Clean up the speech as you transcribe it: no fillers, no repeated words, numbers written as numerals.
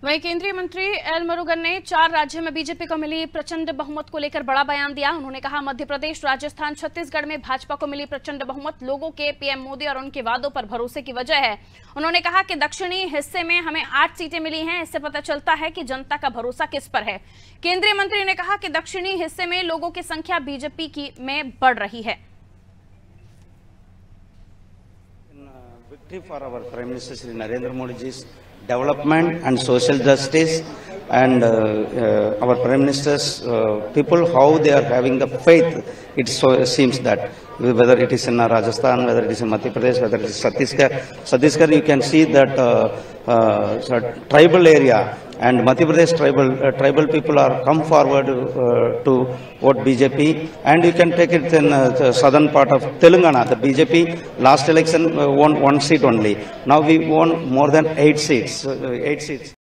वहीं केंद्रीय मंत्री एल मुरुगन ने 4 राज्यों में बीजेपी को मिली प्रचंड बहुमत को लेकर बड़ा बयान दिया। उन्होंने कहा, मध्य प्रदेश, राजस्थान, छत्तीसगढ़ में भाजपा को मिली प्रचंड बहुमत लोगों के पीएम मोदी और उनके वादों पर भरोसे की वजह है। उन्होंने कहा कि दक्षिणी हिस्से में हमें 8 सीटें मिली हैं, इससे पता चलता है कि जनता का भरोसा किस पर है। केंद्रीय मंत्री ने कहा कि दक्षिणी हिस्से में लोगों की संख्या बीजेपी में बढ़ रही है। Victory for our Prime Minister Shri Narendra Modi ji's development and social justice, and our Prime Minister's people, how they are having the faith. It seems that whether it is in Rajasthan, whether it is in Madhya Pradesh, whether it is Chhattisgarh, you can see that tribal area and Madhya Pradesh tribal people are come forward to vote BJP, and you can take it in the southern part of Telangana. The BJP last election won 1 seat only. Now we won more than 8 seats.